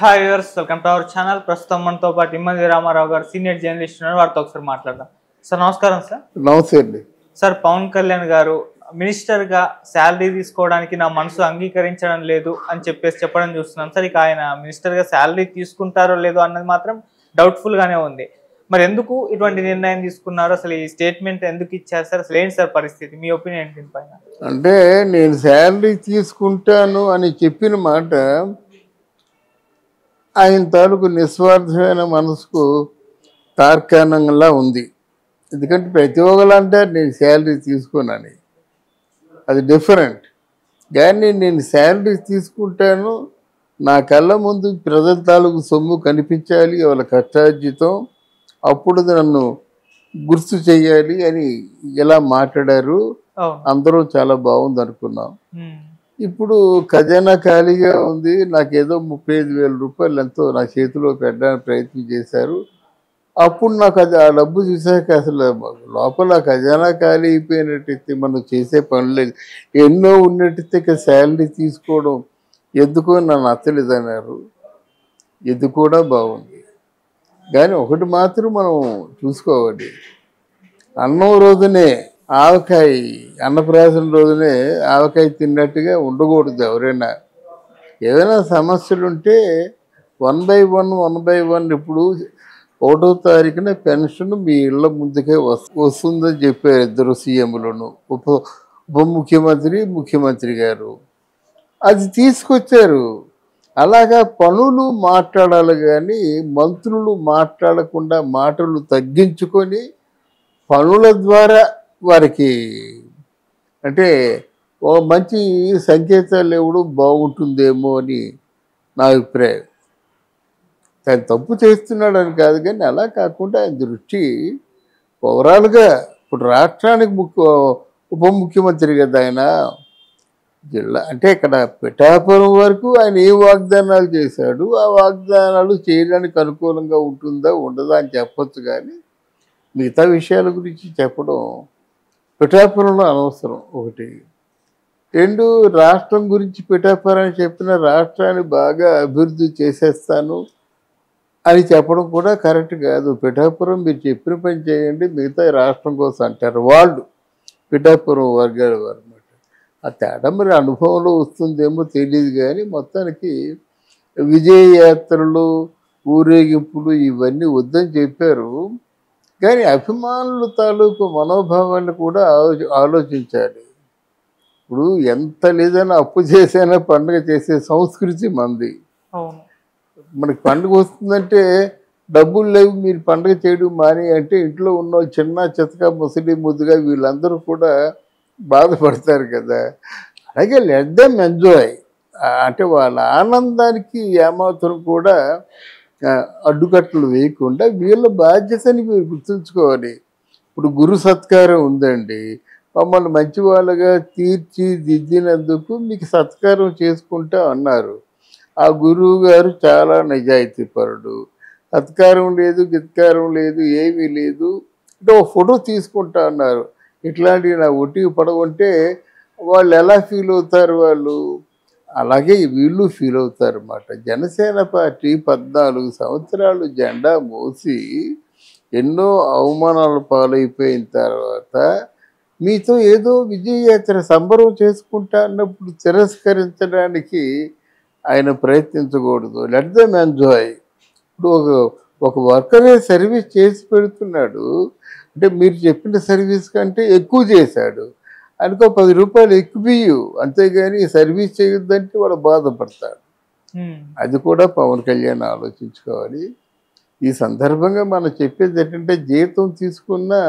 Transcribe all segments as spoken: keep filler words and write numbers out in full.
Hi viewers, welcome to our channel. ప్రస్తుతం మనతో పాటు ఇమ్మంది రామారావు గారు సీనియర్ జర్నలిస్ట్ ఉన్నారు. వారితో ఒకసారి మాట్లాడదాం. సార్ నమస్కారం. సార్ నమస్తే అండి. సార్ పవన్ కళ్యాణ్ గారు మినిస్టర్గా శాలరీ తీసుకోవడానికి నా మనసు అంగీకరించడం లేదు అని చెప్పేసి చెప్పడం చూస్తున్నాం సార్. ఇక ఆయన మినిస్టర్గా శాలరీ తీసుకుంటారో లేదో అన్నది మాత్రం డౌట్ఫుల్గానే ఉంది. మరి ఎందుకు ఇటువంటి నిర్ణయం తీసుకున్నారు? అసలు ఈ స్టేట్మెంట్ ఎందుకు ఇచ్చారు సార్? అసలు ఏంటి సార్ పరిస్థితి? మీ ఒపీనియన్ దీనిపైన? అంటే నేను శాలరీ తీసుకుంటాను అని చెప్పిన మాట ఆయన తాలూకు నిస్వార్థమైన మనసుకు తార్కాణంగా ఉంది. ఎందుకంటే ప్రతి ఒక్కరు అంటారు నేను శాలరీ తీసుకోనని, అది డిఫరెంట్. కానీ నేను శాలరీ తీసుకుంటాను, నా కళ్ళ ముందు ప్రజల తాలూకు సొమ్ము కనిపించాలి, వాళ్ళ కష్టార్జితం, అప్పుడు నన్ను గుర్తు చేయాలి అని ఎలా మాట్లాడారు. అందరూ చాలా బాగుంది అనుకున్నాం. ఇప్పుడు ఖజానా ఖాళీగా ఉంది, నాకేదో ముప్పై ఐదు వేల రూపాయలు ఎంతో నా చేతిలో పెట్టడానికి ప్రయత్నం చేశారు. అప్పుడు నాకు అది ఆ డబ్బు చూసాక అసలు లోపల ఖజానా ఖాళీ అయిపోయినట్టయితే మనం చేసే పనులేదు. ఎన్నో ఉన్నట్టయితే ఇక శాలరీ తీసుకోవడం ఎందుకో నన్ను నచ్చలేదు అన్నారు. ఇది కూడా బాగుంది. కానీ ఒకటి మాత్రం మనం చూసుకోవాలి, అన్నం రోజునే ఆవకాయ, అన్నప్రాసన రోజునే ఆవకాయ తిన్నట్టుగా ఉండకూడదు. ఎవరైనా ఏదైనా సమస్యలు ఉంటే one by one one by one ఇప్పుడు ఒకటో తారీఖున పెన్షన్ మీ ఇళ్ళ ముందుకే వస్తుందని చెప్పారు ఇద్దరు సీఎంలను, ఉప ఉప ముఖ్యమంత్రి ముఖ్యమంత్రి గారు. అది తీసుకొచ్చారు. అలాగా పనులు మాట్లాడాలి కానీ మంత్రులు మాట్లాడకుండా మాటలు తగ్గించుకొని పనుల ద్వారా వారికి అంటే ఓ మంచి సంకేతాలు ఇవ్వడం బాగుంటుందేమో అని నా అభిప్రాయం. తను తప్పు చేస్తున్నాడని కాదు, కానీ అలా కాకుండా ఆయన దృష్టి ఓవరాల్గా ఇప్పుడు రాష్ట్రానికి ముఖ్య ఉప ముఖ్యమంత్రి కదా ఆయన. జిల్లా అంటే ఇక్కడ పిఠాపురం వరకు ఆయన ఏ వాగ్దానాలు చేశాడు, ఆ వాగ్దానాలు చేయడానికి అనుకూలంగా ఉంటుందా ఉండదా అని చెప్పొచ్చు. కానీ మిగతా విషయాల గురించి చెప్పడం పిఠాపురంలో అనవసరం. ఒకటి. రెండు, రాష్ట్రం గురించి పిఠాపురాన్ని చెప్పిన రాష్ట్రాన్ని బాగా అభివృద్ధి చేసేస్తాను అని చెప్పడం కూడా కరెక్ట్ కాదు. పిఠాపురం మీరు చెప్పిన పని చేయండి, మిగతా రాష్ట్రం కోసం అంటారు వాళ్ళు, పిఠాపురం వర్గాల వారు అన్నమాట. ఆ తేడా మరి అనుభవంలో వస్తుందేమో తెలియదు. కానీ మొత్తానికి విజయయాత్రలు, ఊరేగింపులు ఇవన్నీ వద్దని చెప్పారు. కానీ అభిమానుల తాలూకు మనోభావాన్ని కూడా ఆలో ఆలోచించాలి. ఇప్పుడు ఎంత లేదైనా అప్పు చేసైనా పండుగ చేసే సంస్కృతి మంది. మనకి పండుగ వస్తుందంటే డబ్బులు లేవు మీరు పండుగ చేయడం మాని అంటే ఇంట్లో ఉన్న చిన్న చితక ముసలి ముద్దుగా వీళ్ళందరూ కూడా బాధపడతారు కదా. అలాగే లెట్ దెమ్ ఎంజాయ్. అంటే వాళ్ళ ఆనందానికి ఏమాత్రం కూడా అడ్డుకట్టలు వేయకుండా వీళ్ళ బాధ్యతని మీరు గుర్తుంచుకోవాలి. ఇప్పుడు గురు సత్కారం ఉందండి, మమ్మల్ని మంచి వాళ్ళగా తీర్చిదిద్దినందుకు మీకు సత్కారం చేసుకుంటా అన్నారు. ఆ గురువు గారు చాలా నిజాయితీపరుడు. సత్కారం లేదు, గిత్కారం లేదు, ఏమీ లేదు, అంటే ఒక ఫోటో తీసుకుంటా అన్నారు. ఇట్లాంటివి నా ఒట్టికి పడకుంటే వాళ్ళు ఎలా ఫీల్ అవుతారు? వాళ్ళు అలాగే వీళ్ళు ఫీల్ అవుతారు అన్నమాట. జనసేన పార్టీ పద్నాలుగు సంవత్సరాలు జెండా మోసి ఎన్నో అవమానాల పాలైపోయిన తర్వాత మీతో ఏదో విజయయాత్ర సంబరం చేసుకుంటా అన్నప్పుడు తిరస్కరించడానికి ఆయన ప్రయత్నించకూడదు. Let them enjoy. ఇప్పుడు ఒక ఒక వర్కరే సర్వీస్ చేసి పెడుతున్నాడు అంటే మీరు చెప్పిన సర్వీస్ కంటే ఎక్కువ చేశాడు అనుకో, పది రూపాయలు ఎక్కువ, అంతేగాని సర్వీస్ చేయొద్దంటే వాడు బాధపడతాడు. అది కూడా పవన్ కళ్యాణ్ ఆలోచించుకోవాలి. ఈ సందర్భంగా మనం చెప్పేది ఏంటంటే జీతం తీసుకున్నా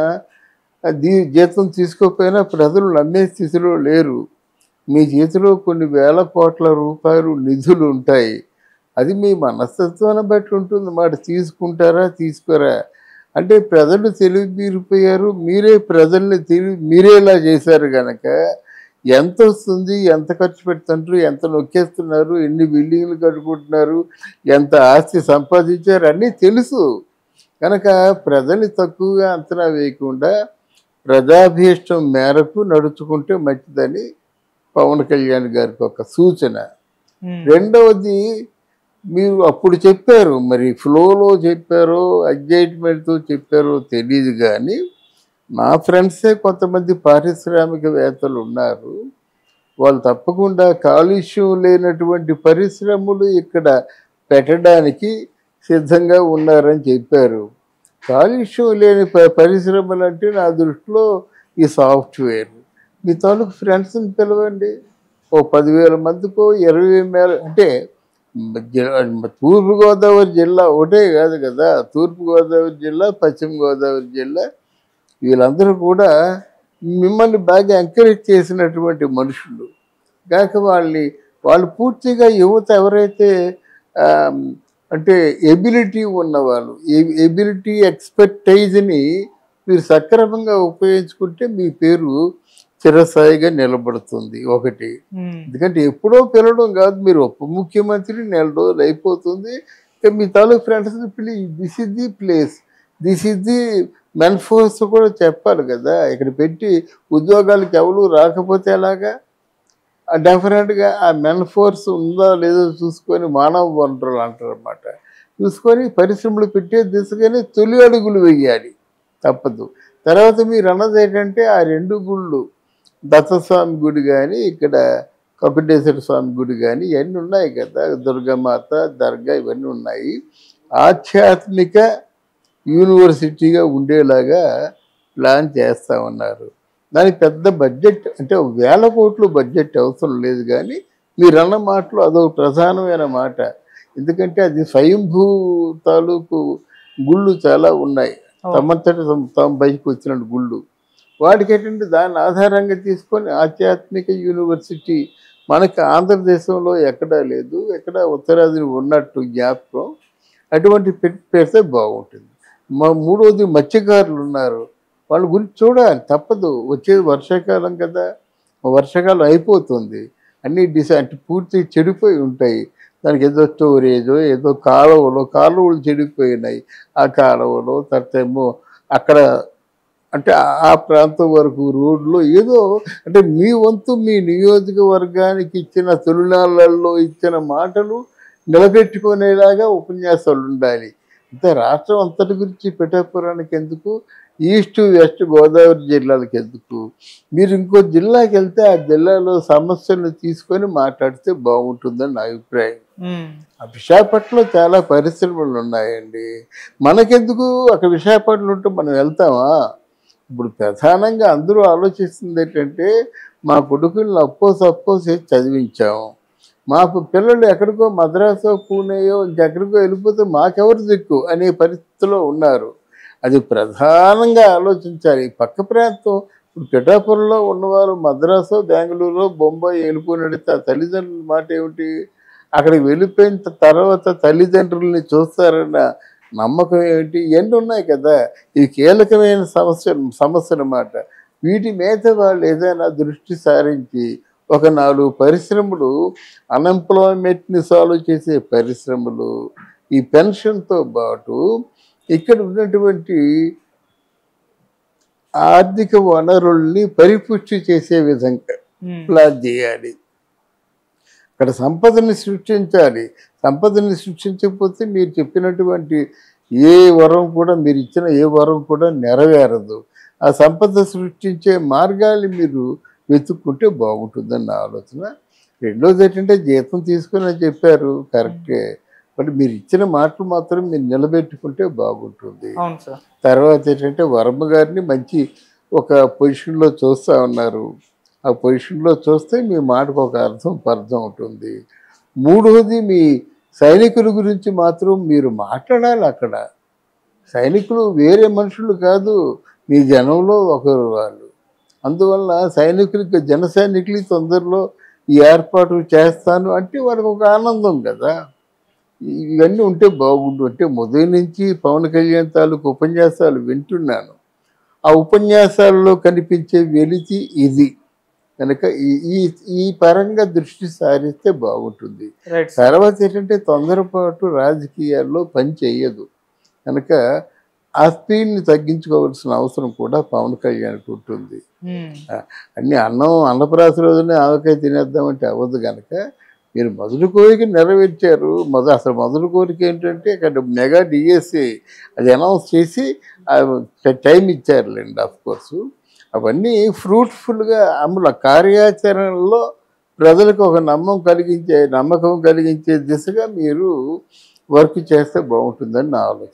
దీ జీతం తీసుకోకపోయినా ప్రజలు నమ్మే స్థితిలో లేరు. మీ చేతిలో కొన్ని వేల కోట్ల రూపాయలు నిధులు ఉంటాయి. అది మీ మనస్తత్వాన్ని బట్టి ఉంటుంది మాట. తీసుకుంటారా తీసుకోరా అంటే ప్రజలు తెలివి మీరిపోయారు, మీరే ప్రజల్ని తెలివి మీరేలా చేశారు కనుక ఎంత వస్తుంది, ఎంత ఖర్చు పెడుతుంటారు, ఎంత నొక్కేస్తున్నారు, ఎన్ని బిల్డింగ్లు కట్టుకుంటున్నారు, ఎంత ఆస్తి సంపాదించారు అన్నీ తెలుసు కనుక ప్రజల్ని తక్కువగా అంచనా వేయకుండా ప్రజాభీష్టం మేరకు నడుచుకుంటే మంచిదని పవన్ కళ్యాణ్ గారికి ఒక సూచన. రెండవది మీరు అప్పుడు చెప్పారు, మరి ఫ్లోలో చెప్పారో ఎగ్జైట్మెంట్తో చెప్పారో తెలియదు, కానీ నా ఫ్రెండ్సే కొంతమంది పారిశ్రామికవేత్తలు ఉన్నారు. వాళ్ళు తప్పకుండా కాలుష్యం లేనటువంటి పరిశ్రమలు ఇక్కడ పెట్టడానికి సిద్ధంగా ఉన్నారని చెప్పారు. కాలుష్యం లేని ప పరిశ్రమలు అంటే నా దృష్టిలో ఈ సాఫ్ట్వేర్. మీ తాలూకు ఫ్రెండ్స్ని పిలవండి, ఓ పదివేల మందికో ఇరవై వేల అంటే తూర్పుగోదావరి జిల్లా ఒకటే కాదు కదా, తూర్పుగోదావరి జిల్లా, పశ్చిమ గోదావరి జిల్లా, వీళ్ళందరూ కూడా మిమ్మల్ని బాగా ఎంకరేజ్ చేసినటువంటి మనుషులు. కాక వాళ్ళని వాళ్ళు పూర్తిగా యువత ఎవరైతే అంటే ఎబిలిటీ ఉన్నవాళ్ళు, ఎబిలిటీ ఎక్స్పర్టైజ్ని మీరు సక్రమంగా ఉపయోగించుకుంటే మీ పేరు చిరస్థాయిగా నిలబడుతుంది. ఒకటి, ఎందుకంటే ఎప్పుడో పిలవడం కాదు, మీరు ఉప ముఖ్యమంత్రి నెల రోజులు అయిపోతుంది, మీ తాలూకు ఫ్రెండ్స్ని పిలి this is the place, this is the men force కూడా చెప్పాలి కదా. ఇక్కడ పెట్టి ఉద్యోగాలకు ఎవరు రాకపోతే ఎలాగా? డెఫినెట్గా ఆ మెన్ ఫోర్స్ ఉందా లేదో చూసుకొని, మానవ వనరులు అంటారు అన్నమాట, చూసుకొని పరిశ్రమలు పెట్టే దిశగానే తొలి అడుగులు వేయాలి, తప్పదు. తర్వాత మీరు అన్నది ఏంటంటే ఆ రెండు గుళ్ళు, దత్తస్వామి గుడి కానీ ఇక్కడ కపిటేశ్వర స్వామి గుడి కానీ ఇవన్నీ ఉన్నాయి కదా, దుర్గామాత దర్గా ఇవన్నీ ఉన్నాయి. ఆధ్యాత్మిక యూనివర్సిటీగా ఉండేలాగా ప్లాన్ చేస్తూ ఉన్నారు. దానికి పెద్ద బడ్జెట్ అంటే వేల కోట్లు బడ్జెట్ అవసరం లేదు, కానీ మీరు అన్న మాటలు అదొక ప్రధానమైన మాట. ఎందుకంటే అది స్వయంభూ తాలూకు గుళ్ళు చాలా ఉన్నాయి, తమంతటి తమ బయటకు వచ్చిన గుళ్ళు. వాటికి ఏంటంటే దాన్ని ఆధారంగా తీసుకొని ఆధ్యాత్మిక యూనివర్సిటీ మనకి ఆంధ్రదేశంలో ఎక్కడా లేదు, ఎక్కడ ఉత్తరాదిని ఉన్నట్టు జ్ఞాపకం, అటువంటి పెట్టి పెడితే బాగుంటుంది. మా మూడవది మత్స్యకారులు ఉన్నారు, వాళ్ళ గురించి చూడాలి, తప్పదు. వచ్చేది వర్షాకాలం కదా, వర్షాకాలం అయిపోతుంది, అన్నీ డిసై అంటే పూర్తి చెడిపోయి ఉంటాయి. దానికి ఏదో స్టోరేజో ఏదో కాలువలో కాలువలు చెడిపోయినాయి, ఆ కాలువలో తర్వాత ఏమో అక్కడ అంటే ఆ ప్రాంతం వరకు రోడ్లో ఏదో అంటే మీ వంతు మీ నియోజకవర్గానికి ఇచ్చిన తొలినాళ్ళల్లో ఇచ్చిన మాటలు నిలబెట్టుకునేలాగా ఉపన్యాసాలు ఉండాలి. అంతే, రాష్ట్రం అంతటి గురించి పిఠాపురానికి ఎందుకు, ఈస్ట్ వెస్ట్ గోదావరి జిల్లాలకు ఎందుకు? మీరు ఇంకో జిల్లాకి వెళ్తే ఆ జిల్లాలో సమస్యలను తీసుకొని మాట్లాడితే బాగుంటుందని నా అభిప్రాయం. ఆ విశాఖపట్నంలో చాలా పరిశ్రమలు ఉన్నాయండి, మనకెందుకు అక్కడ విశాఖపట్నం ఉంటే మనం వెళ్తామా? ఇప్పుడు ప్రధానంగా అందరూ ఆలోచిస్తుంది ఏంటంటే మా కొడుకులను అప్పో సప్పో చేసి చదివించాము, మా పిల్లలు ఎక్కడికో మద్రాసో పూణేయో ఇంకెక్కడికో వెళ్ళిపోతే మాకెవరు దిక్కు అనే పరిస్థితిలో ఉన్నారు. అది ప్రధానంగా ఆలోచించాలి. పక్క ప్రాంతం ఇప్పుడు పిఠాపురంలో ఉన్నవారు మద్రాసో బెంగళూరు బొంబాయి వెళ్ళిపోయినడితే ఆ తల్లిదండ్రుల మాట ఏమిటి? అక్కడికి వెళ్ళిపోయిన తర్వాత తల్లిదండ్రుల్ని చూస్తారన్న నమ్మకం ఏమిటి? ఇవన్నీ ఉన్నాయి కదా, ఇవి కీలకమైన సమస్య సమస్య అన్నమాట. వీటి మీద వాళ్ళు ఏదైనా దృష్టి సారించి ఒక నాలుగు పరిశ్రమలు, అన్ఎంప్లాయ్మెంట్ని సాల్వ్ చేసే పరిశ్రమలు, ఈ పెన్షన్తో పాటు ఇక్కడ ఉన్నటువంటి ఆర్థిక వనరుల్ని పరిపుష్టి చేసే విధంగా ప్లాన్ చేయాలి. అక్కడ సంపదని సృష్టించాలి. సంపదని సృష్టించకపోతే మీరు చెప్పినటువంటి ఏ వరం కూడా, మీరు ఇచ్చిన ఏ వరం కూడా నెరవేరదు. ఆ సంపద సృష్టించే మార్గాలు మీరు వెతుక్కుంటే బాగుంటుందని నా ఆలోచన. రెండోది ఏంటంటే జీతం తీసుకుని అని చెప్పారు, కరెక్టే, బట్ మీరు ఇచ్చిన మాటలు మాత్రం మీరు నిలబెట్టుకుంటే బాగుంటుంది. తర్వాత ఏంటంటే వర్మ గారిని మంచి ఒక పొజిషన్లో చూస్తూ ఉన్నారు, ఆ పొజిషన్లో చూస్తే మీ మాటకు ఒక అర్థం పర్థం ఉంటుంది. మూడవది మీ సైనికుల గురించి మాత్రం మీరు మాట్లాడాలి. అక్కడ సైనికులు వేరే మనుషులు కాదు, మీ జనంలో ఒకరు వాళ్ళు. అందువల్ల సైనికులకి జన సైనికులకి తొందరలో ఈ ఏర్పాటు చేస్తాను అంటే వాళ్ళకి ఒక ఆనందం కదా. ఇవన్నీ ఉంటే బాగుండు. అంటే మొదటి నుంచి పవన్ కళ్యాణ్ తాలూకు ఉపన్యాసాలు వింటున్నాను, ఆ ఉపన్యాసాలలో కనిపించే వెలితి ఇది కనుక ఈ ఈ పరంగా దృష్టి సారిస్తే బాగుంటుంది. తర్వాత ఏంటంటే తొందరపాటు రాజకీయాల్లో పని చేయదు కనుక ఆ స్పీడ్ని తగ్గించుకోవాల్సిన అవసరం కూడా పవన్ కళ్యాణ్కి ఉంటుంది. అన్ని అన్నం అన్నప్రాస రోజునే ఆవకాయ తినేద్దామంటే అవ్వదు కనుక మీరు మొదటి కోరిక నెరవేర్చారు. మొద అసలు మొదటి కోరిక ఏంటంటే అక్కడ మెగా డిఎస్సి అది అనౌన్స్ చేసి టైం ఇచ్చారులేండి ఆఫ్ కోర్సు. అవన్నీ ఫ్రూట్ఫుల్గా అమలు కార్యాచరణలో ప్రజలకు ఒక నమ్మకం కలిగించే నమ్మకం కలిగించే దిశగా మీరు వర్క్ చేస్తే బాగుంటుందని నా ఆలోచన.